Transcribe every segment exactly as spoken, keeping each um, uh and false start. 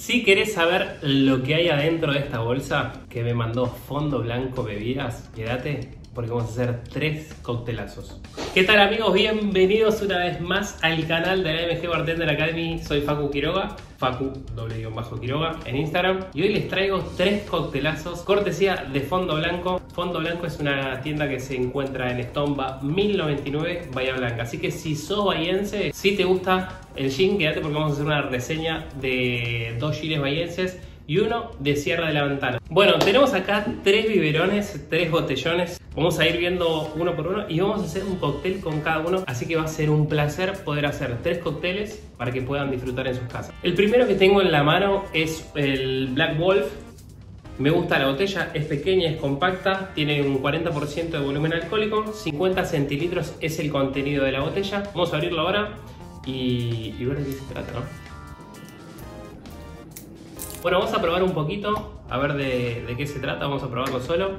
Si querés saber lo que hay adentro de esta bolsa que me mandó Fondo Blanco Bebidas, quédate porque vamos a hacer tres coctelazos. ¿Qué tal, amigos? Bienvenidos una vez más al canal de la M G Bartender Academy. Soy Facu Quiroga, Facu doble guión bajo Quiroga en Instagram, y hoy les traigo tres coctelazos cortesía de Fondo Blanco. Fondo Blanco es una tienda que se encuentra en Estomba mil noventa y nueve, Bahía Blanca. Así que si sos bahiense, si te gusta el gin, quédate porque vamos a hacer una reseña de dos gines bahienses y uno de Sierra de la Ventana. Bueno, tenemos acá tres biberones, tres botellones. Vamos a ir viendo uno por uno y vamos a hacer un cóctel con cada uno. Así que va a ser un placer poder hacer tres cócteles para que puedan disfrutar en sus casas. El primero que tengo en la mano es el Black Wolf. Me gusta la botella, es pequeña, es compacta, tiene un cuarenta por ciento de volumen alcohólico, cincuenta centilitros es el contenido de la botella. Vamos a abrirlo ahora y, y ver de qué se trata, ¿no? Bueno, vamos a probar un poquito, a ver de, de qué se trata, vamos a probarlo solo.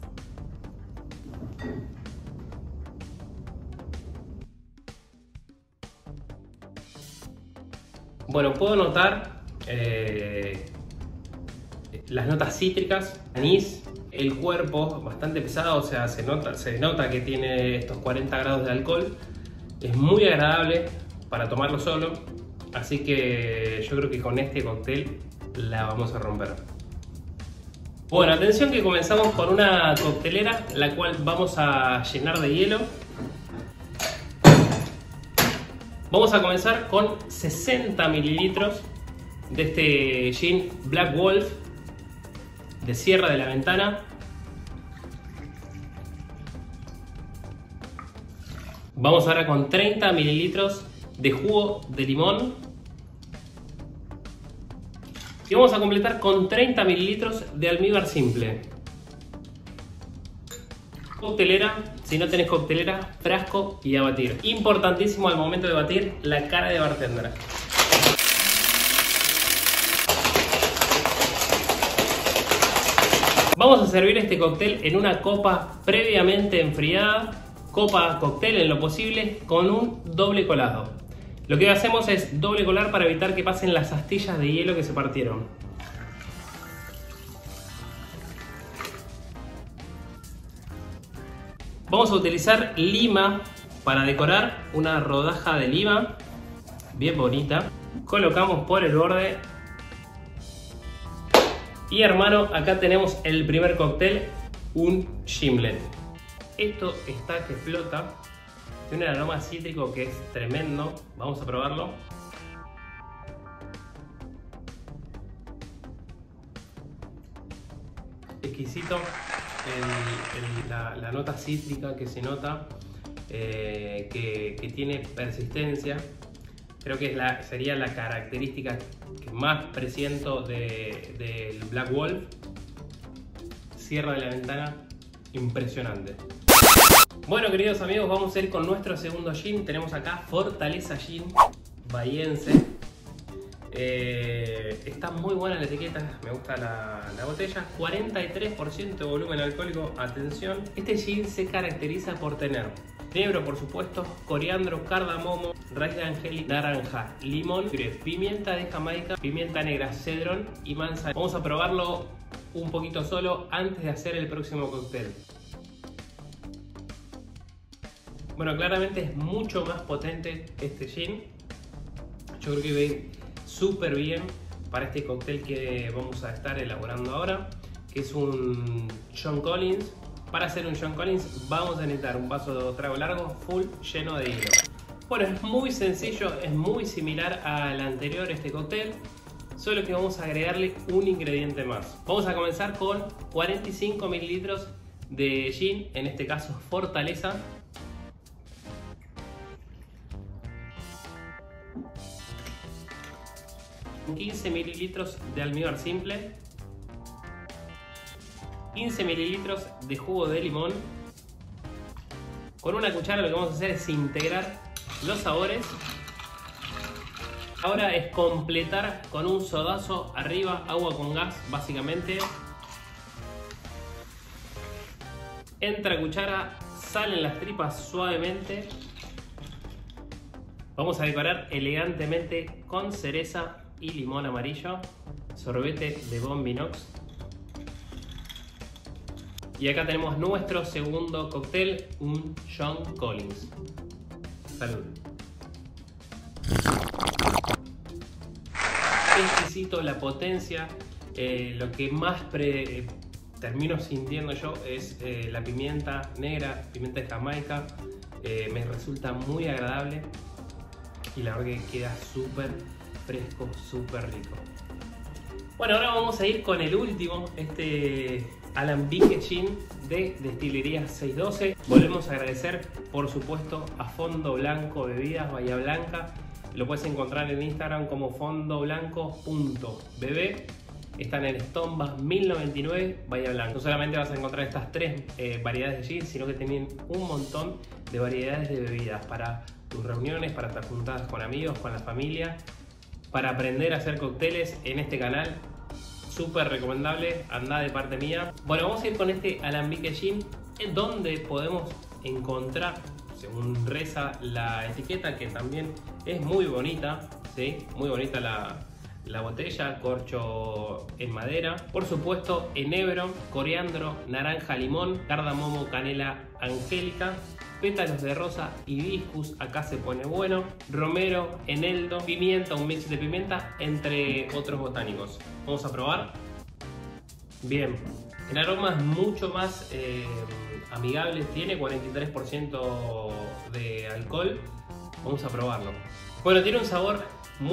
Bueno, puedo notar eh, las notas cítricas, anís, el cuerpo bastante pesado, o sea, se nota, se nota que tiene estos cuarenta grados de alcohol. Es muy agradable para tomarlo solo, así que yo creo que con este cóctel la vamos a romper. Bueno, atención que comenzamos con una coctelera, la cual vamos a llenar de hielo. Vamos a comenzar con sesenta mililitros de este gin Black Wolf de Sierra de la Ventana. Vamos ahora con treinta mililitros de jugo de limón. Y vamos a completar con treinta mililitros de almíbar simple. Coctelera, si no tenés coctelera, frasco y a batir. Importantísimo al momento de batir, la cara de bartender. Vamos a servir este cóctel en una copa previamente enfriada, copa cóctel en lo posible, con un doble colado. Lo que hacemos es doble colar para evitar que pasen las astillas de hielo que se partieron. Vamos a utilizar lima para decorar, una rodaja de lima bien bonita. Colocamos por el borde. Y hermano, acá tenemos el primer cóctel, un gimlet. Esto está que flota. Tiene un aroma cítrico que es tremendo. Vamos a probarlo. Exquisito. El, el, la, la nota cítrica que se nota, eh, que, que tiene persistencia. Creo que es la, sería la característica que más presiento del de, de Black Wolf. Sierra de la Ventana, impresionante. Bueno, queridos amigos, vamos a ir con nuestro segundo gin. Tenemos acá Fortaleza Gin bahiense. Eh, está muy buena la etiqueta, me gusta la, la botella. cuarenta y tres por ciento de volumen alcohólico, atención. Este gin se caracteriza por tener enebro, por supuesto, coriandro, cardamomo, raíz de angélica, naranja, limón, pimienta de Jamaica, pimienta negra, cedrón y manzana. Vamos a probarlo un poquito solo antes de hacer el próximo cóctel. Bueno, claramente es mucho más potente este gin. Yo creo que ve súper bien para este cóctel que vamos a estar elaborando ahora, que es un John Collins. Para hacer un John Collins vamos a necesitar un vaso de trago largo full lleno de hielo. Bueno, es muy sencillo, es muy similar al anterior este cóctel, solo que vamos a agregarle un ingrediente más. Vamos a comenzar con cuarenta y cinco mililitros de gin, en este caso Fortaleza. quince mililitros de almíbar simple, quince mililitros de jugo de limón. Con una cuchara lo que vamos a hacer es integrar los sabores. Ahora es completar con un sodazo arriba, agua con gas básicamente. Entra cuchara, salen las tripas suavemente. Vamos a decorar elegantemente con cereza y limón amarillo, sorbete de Bombinox. Y acá tenemos nuestro segundo cóctel, un John Collins. Salud. Exquisito la potencia. Eh, lo que más pre, eh, termino sintiendo yo es eh, la pimienta negra, pimienta de Jamaica. Eh, me resulta muy agradable y la verdad que queda súper fresco, súper rico. Bueno, ahora vamos a ir con el último, este alambique gin de Destilería seiscientos doce. Volvemos a agradecer, por supuesto, a Fondo Blanco Bebidas Bahía Blanca. Lo puedes encontrar en Instagram como fondoblanco punto bebé. Están en Stombas mil noventa y nueve, Bahía Blanca. No solamente vas a encontrar estas tres eh, variedades de gin, sino que tienen un montón de variedades de bebidas para tus reuniones, para estar juntadas con amigos, con la familia, para aprender a hacer cócteles en este canal. Súper recomendable, anda de parte mía. Bueno, vamos a ir con este alambique gin, donde podemos encontrar, según reza la etiqueta, que también es muy bonita, ¿sí? Muy bonita la, la botella, corcho en madera. Por supuesto, enebro, coriandro, naranja, limón, cardamomo, canela angélica, pétalos de rosa, hibiscus, acá se pone bueno, romero, eneldo, pimienta, un mix de pimienta, entre otros botánicos. Vamos a probar. Bien, el aroma es mucho más eh, amigable, tiene cuarenta y tres por ciento de alcohol. Vamos a probarlo. Bueno, tiene un sabor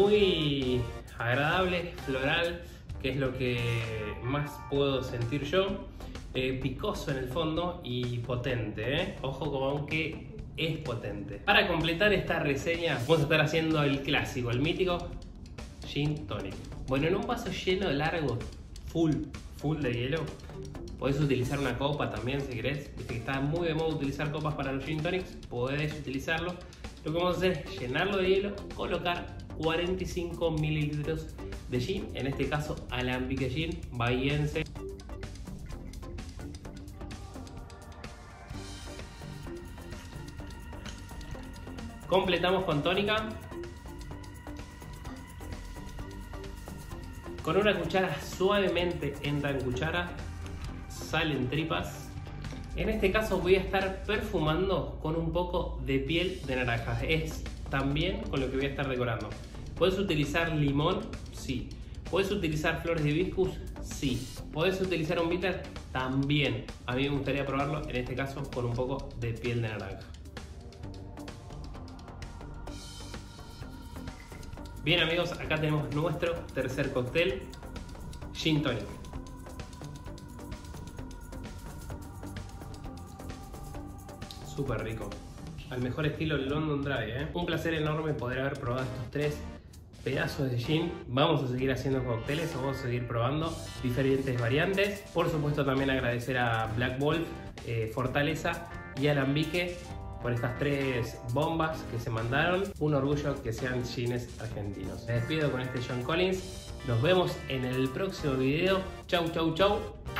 muy agradable, floral, que es lo que más puedo sentir yo. Eh, picoso en el fondo y potente, ¿eh? Ojo con que es potente. Para completar esta reseña vamos a estar haciendo el clásico, el mítico Gin Tonic. Bueno, en un vaso lleno, largo, full, full de hielo. Podés utilizar una copa también si querés. Viste que está muy de moda utilizar copas para los Gin Tonics. Podés utilizarlo. Lo que vamos a hacer es llenarlo de hielo, colocar cuarenta y cinco mililitros de gin, en este caso alambique gin bahiense. Completamos con tónica. Con una cuchara suavemente entra en cuchara, salen tripas. En este caso voy a estar perfumando con un poco de piel de naranja. Es también con lo que voy a estar decorando. ¿Puedes utilizar limón? Sí. ¿Puedes utilizar flores de hibiscus? Sí. ¿Puedes utilizar un bitter? También. A mí me gustaría probarlo, en este caso, con un poco de piel de naranja. Bien amigos, acá tenemos nuestro tercer cóctel, Gin Tonic. Súper rico, al mejor estilo London Dry, ¿eh? Un placer enorme poder haber probado estos tres pedazos de gin. Vamos a seguir haciendo cócteles, vamos a seguir probando diferentes variantes. Por supuesto también agradecer a Black Wolf, eh, Fortaleza y Alambique por estas tres bombas que se mandaron. Un orgullo que sean gines argentinos. Me despido con este John Collins. Nos vemos en el próximo video. Chau, chau, chau.